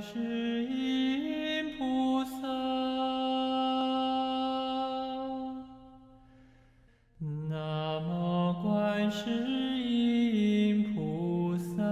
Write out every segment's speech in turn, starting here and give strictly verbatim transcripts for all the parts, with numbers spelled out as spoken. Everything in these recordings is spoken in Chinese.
世音菩萨，南无观世音菩萨。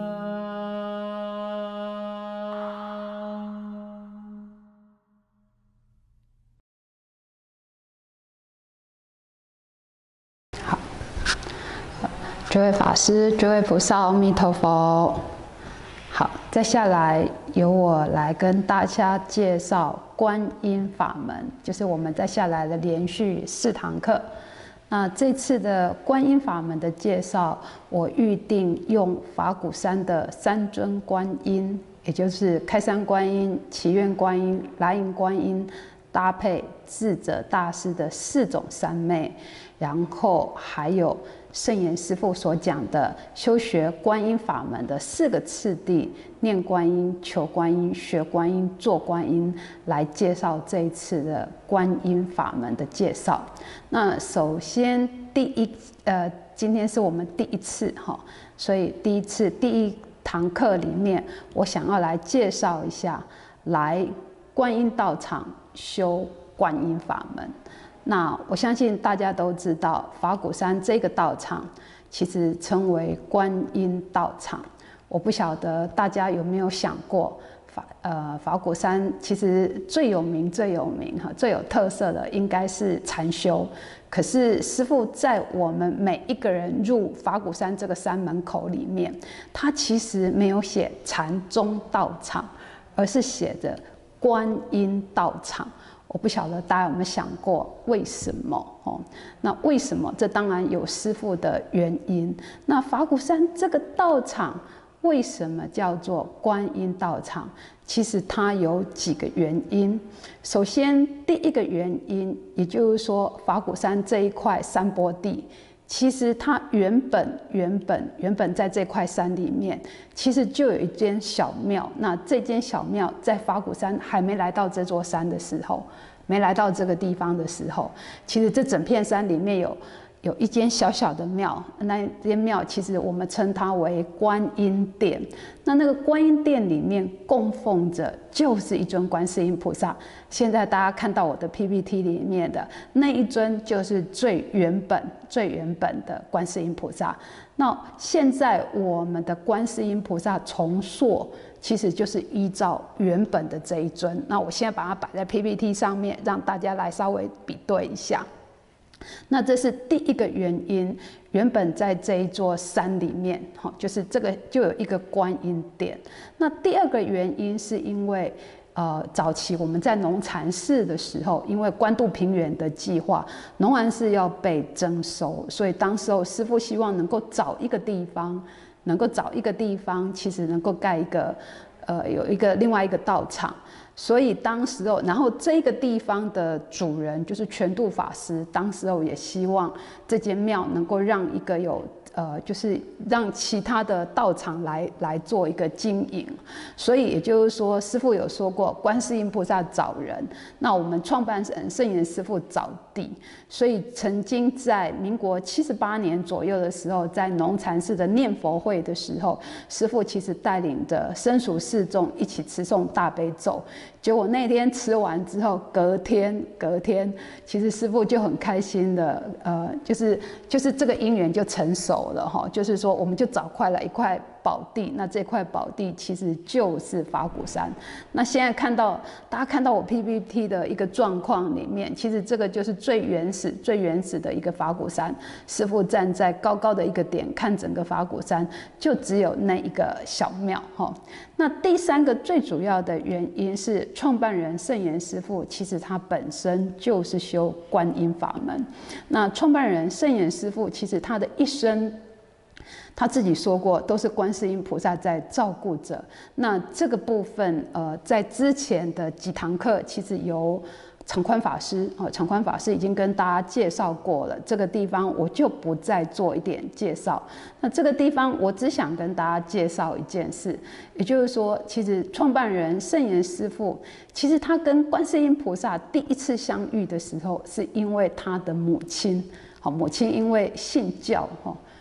好，诸位法师、诸位菩萨，阿弥陀佛。好，再下来由我来跟大家介绍观音法门，就是我们再下来的连续四堂课。那这次的观音法门的介绍，我预定用法鼓山的三尊观音，也就是开山观音、祈愿观音、来迎观音，搭配智者大师的四种三昧，然后还有圣严师父所讲的修学观音法门的四个次第：念观音、求观音、学观音、做观音，来介绍这一次的观音法门的介绍。那首先第一，呃，今天是我们第一次哈，所以第一次第一堂课里面，我想要来介绍一下来观音道场修观音法门。那我相信大家都知道，法鼓山这个道场其实称为观音道场。我不晓得大家有没有想过，法呃法鼓山其实最有名、最有名哈、最有特色的应该是禅修。可是师父在我们每一个人入法鼓山这个山门口里面，他其实没有写禅宗道场，而是写着观音道场。我不晓得大家有没有想过为什么哦？那为什么？这当然有师父的原因。那法鼓山这个道场为什么叫做观音道场？其实它有几个原因。首先，第一个原因，也就是说，法鼓山这一块山坡地，其实它原本原本原本在这块山里面，其实就有一间小庙。那这间小庙在法鼓山还没来到这座山的时候，没来到这个地方的时候，其实这整片山里面有有一间小小的庙。那间庙其实我们称它为观音殿。那那个观音殿里面供奉着就是一尊观世音菩萨。现在大家看到我的 P P T 里面的那一尊，就是最原本、最原本的观世音菩萨。那现在我们的观世音菩萨重塑，其实就是依照原本的这一尊。那我现在把它摆在 P P T 上面，让大家来稍微比对一下。那这是第一个原因，原本在这一座山里面，就是这个就有一个观音殿。那第二个原因是因为，呃，早期我们在农禅寺的时候，因为关渡平原的计划，农禅寺要被征收，所以当时候师父希望能够找一个地方，能够找一个地方，其实能够盖一个，呃，有一个另外一个道场。所以当时候，然后这个地方的主人就是全度法师，当时候也希望这间庙能够让一个有呃，就是让其他的道场来来做一个经营。所以也就是说，师父有说过，观世音菩萨找人，那我们创办人圣严师父找地。所以曾经在民国七十八年左右的时候，在农禅寺的念佛会的时候，师父其实带领着僧俗四众一起持诵大悲咒。结果那天吃完之后，隔天隔天，其实师父就很开心的，呃，就是就是这个因缘就成熟了哈，就是说我们就找快了一块宝地，那这块宝地其实就是法鼓山。那现在看到大家看到我 P P T 的一个状况里面，其实这个就是最原始、最原始的一个法鼓山。师父站在高高的一个点看整个法鼓山，就只有那一个小庙哈。那第三个最主要的原因是，创办人圣严师父其实他本身就是修观音法门。那创办人圣严师父其实他的一生，他自己说过，都是观世音菩萨在照顾着。那这个部分，呃，在之前的几堂课，其实由常宽法师哦，常宽法师已经跟大家介绍过了，这个地方我就不再做一点介绍。那这个地方我只想跟大家介绍一件事，也就是说，其实创办人圣严师父，其实他跟观世音菩萨第一次相遇的时候，是因为他的母亲，好，母亲因为信教哈。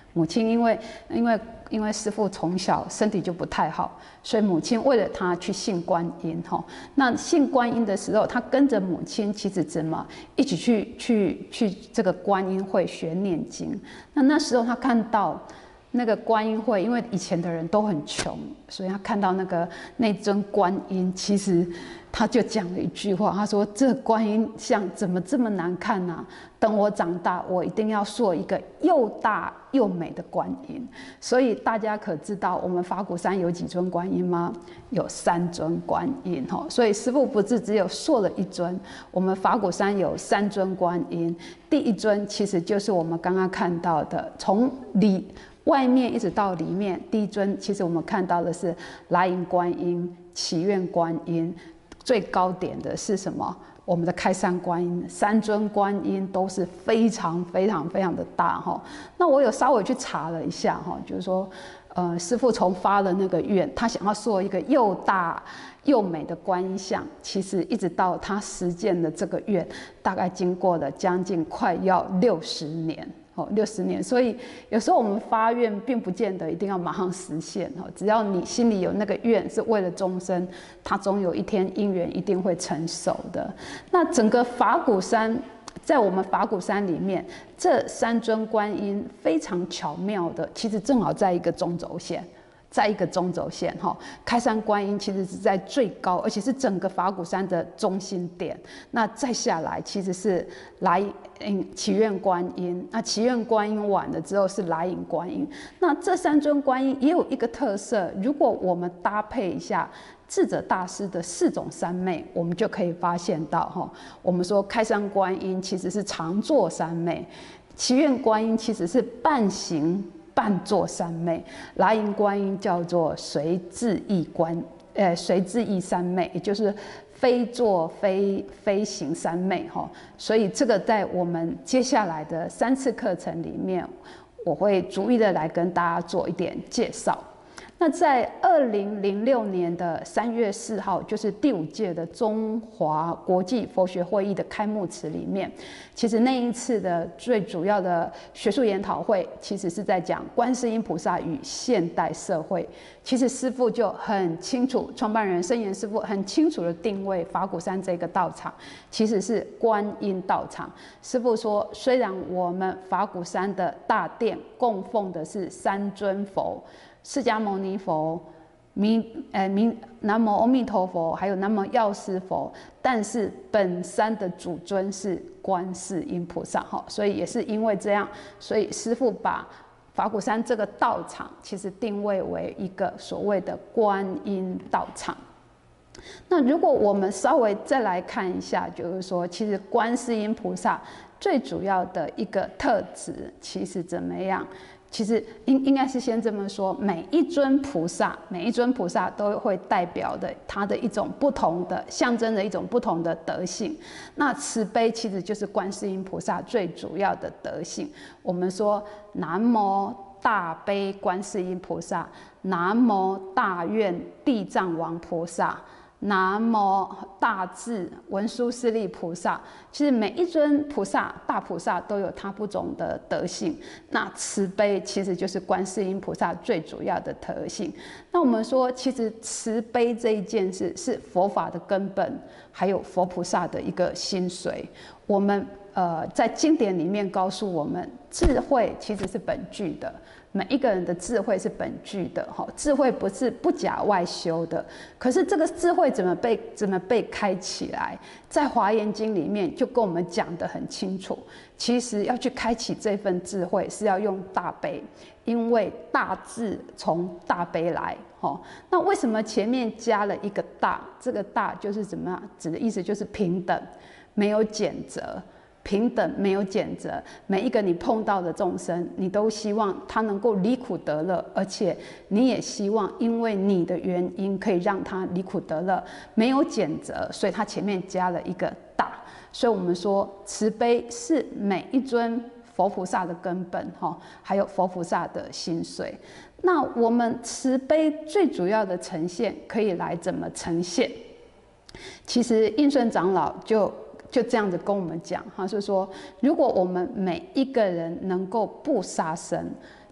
母亲因为因为因为师父从小身体就不太好，所以母亲为了他去信观音哈。那信观音的时候，他跟着母亲其实怎么一起去去去这个观音会学念经。那那时候他看到那个观音会，因为以前的人都很穷，所以他看到那个那尊观音，其实他就讲了一句话，他说：“这观音像怎么这么难看啊？等我长大，我一定要塑一个又大又美的观音。”所以大家可知道我们法鼓山有几尊观音吗？有三尊观音哈。所以师父不是只有塑了一尊，我们法鼓山有三尊观音。第一尊其实就是我们刚刚看到的，从里外面一直到里面，第一尊其实我们看到的是来迎观音、祈愿观音。最高点的是什么？我们的开山观音，三尊观音都是非常非常非常的大哈。那我有稍微去查了一下哈，就是说，呃，师父从发了那个愿，他想要做一个又大又美的观音像，其实一直到他实践的这个愿，大概经过了将近快要六十年。六十年，所以有时候我们发愿，并不见得一定要马上实现。只要你心里有那个愿，是为了众生，它总有一天因缘一定会成熟的。那整个法鼓山，在我们法鼓山里面，这三尊观音非常巧妙的，其实正好在一个中轴线。在一个中轴线哈，开山观音其实是在最高，而且是整个法鼓山的中心点。那再下来其实是来嗯祈愿观音，那祈愿观音完了之后是来迎观音。那这三尊观音也有一个特色，如果我们搭配一下智者大师的四种三昧，我们就可以发现到哈，我们说开山观音其实是常坐三昧，祈愿观音其实是半行。半坐三昧，来迎观音叫做随自意观，呃，随自意三昧，也就是非坐非非行三昧哈。所以这个在我们接下来的三次课程里面，我会逐一的来跟大家做一点介绍。那在二零零六年的三月四号，就是第五届的中华国际佛学会议的开幕词里面，其实那一次的最主要的学术研讨会，其实是在讲观世音菩萨与现代社会。其实师父就很清楚，创办人圣严师父很清楚的定位法鼓山这个道场，其实是观音道场。师父说，虽然我们法鼓山的大殿供奉的是三尊佛。释迦牟尼佛、弥呃弥南无阿弥陀佛，还有南无药师佛，但是本山的主尊是观世音菩萨哈，所以也是因为这样，所以师父把法鼓山这个道场其实定位为一个所谓的观音道场。那如果我们稍微再来看一下，就是说，其实观世音菩萨最主要的一个特质，其实怎么样？其实应应该是先这么说，每一尊菩萨，每一尊菩萨都会代表的他的一种不同的象征的一种不同的德性。那慈悲其实就是观世音菩萨最主要的德性。我们说南无大悲观世音菩萨，南无大愿地藏王菩萨。南无大智文殊师利菩萨，其实每一尊菩萨、大菩萨都有他不同的德性。那慈悲其实就是观世音菩萨最主要的特性。那我们说，其实慈悲这一件事是佛法的根本，还有佛菩萨的一个心髓。我们呃在经典里面告诉我们，智慧其实是本具的。每一个人的智慧是本具的，智慧不是不假外修的。可是这个智慧怎么被怎么被开起来？在《华严经》里面就跟我们讲得很清楚，其实要去开启这份智慧是要用大悲，因为大智从大悲来。那为什么前面加了一个大？这个大就是怎么样？指的意思就是平等，没有拣择。平等没有拣择，每一个你碰到的众生，你都希望他能够离苦得乐，而且你也希望因为你的原因可以让他离苦得乐，没有拣择，所以他前面加了一个大。所以我们说慈悲是每一尊佛菩萨的根本，还有佛菩萨的心髓。那我们慈悲最主要的呈现可以来怎么呈现？其实印顺长老就就这样子跟我们讲，他是说，如果我们每一个人能够不杀生，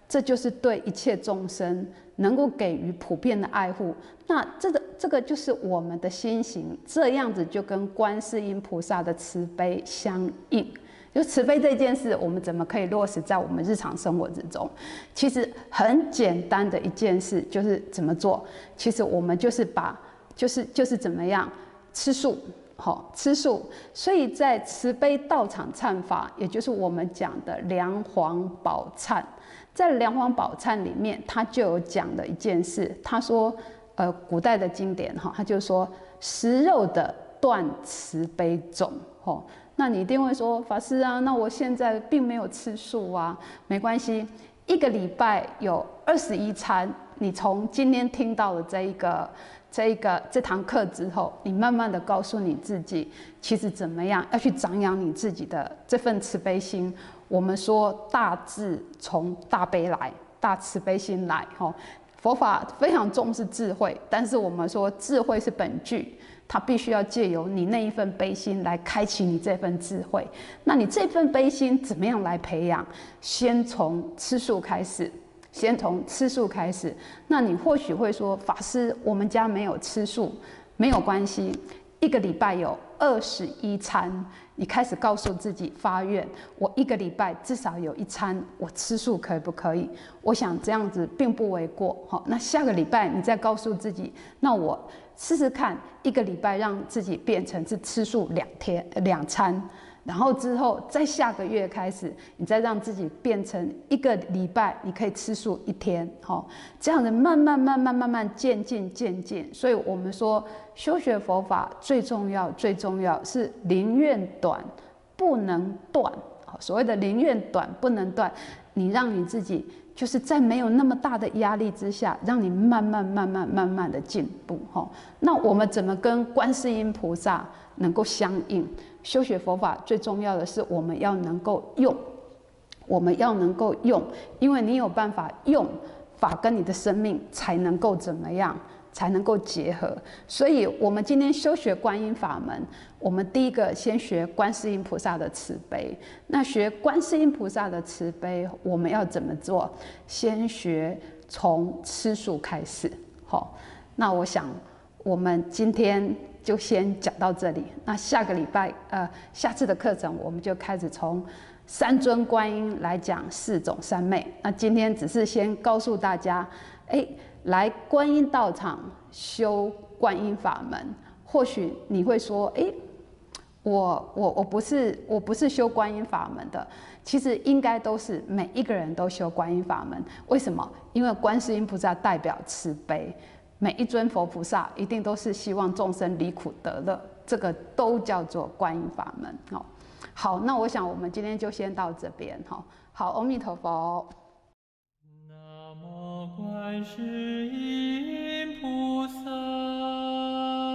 这就是对一切众生能够给予普遍的爱护。那这个这个就是我们的心行，这样子就跟观世音菩萨的慈悲相应。就慈悲这件事，我们怎么可以落实在我们日常生活之中？其实很简单的一件事，就是怎么做？其实我们就是把，就是就是怎么样吃素，好吃素。所以在慈悲道场忏法，也就是我们讲的梁皇宝忏，在梁皇宝忏里面，他就有讲的一件事，他说，呃，古代的经典哈，他就说食肉的断慈悲种，吼。那你一定会说，法师啊，那我现在并没有吃素啊，没关系，一个礼拜有二十一餐，你从今天听到了这一个、这一个这堂课之后，你慢慢的告诉你自己，其实怎么样要去长养你自己的这份慈悲心。我们说大智从大悲来，大慈悲心来，吼。佛法非常重视智慧，但是我们说智慧是本具。它必须要借由你那一份悲心来开启你这份智慧。那你这份悲心怎么样来培养？先从吃素开始，先从吃素开始。那你或许会说，法师，我们家没有吃素，没有关系，一个礼拜有二十一餐，你开始告诉自己发愿，我一个礼拜至少有一餐我吃素，可不可以？我想这样子并不为过。好，那下个礼拜你再告诉自己，那我试试看，一个礼拜让自己变成是吃素两天两餐，然后之后再下个月开始，你再让自己变成一个礼拜你可以吃素一天，好，这样子慢慢慢慢慢慢渐进渐进。所以我们说修学佛法最重要最重要是临愿短不能断，所谓的临愿短不能断，你让你自己就是在没有那么大的压力之下，让你慢慢慢慢慢慢的进步。那我们怎么跟观世音菩萨能够相应？修学佛法最重要的是我们要能够用，我们要能够用，因为你有办法用法跟你的生命才能够怎么样？才能够结合。所以我们今天修学观音法门，我们第一个先学观世音菩萨的慈悲。那学观世音菩萨的慈悲，我们要怎么做？先学从吃素开始。好，那我想我们今天就先讲到这里。那下个礼拜，呃，下次的课程我们就开始从三尊观音来讲四种三昧。那今天只是先告诉大家，哎。来观音道场修观音法门，或许你会说：“哎，我我我不是我不是修观音法门的。”其实应该都是每一个人都修观音法门。为什么？因为观世音菩萨代表慈悲，每一尊佛菩萨一定都是希望众生离苦得乐，这个都叫做观音法门。好，好，那我想我们今天就先到这边。好，好，阿弥陀佛。 南无观世音菩萨，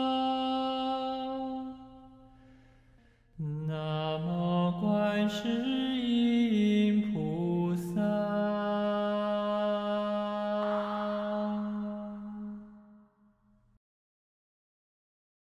南无观世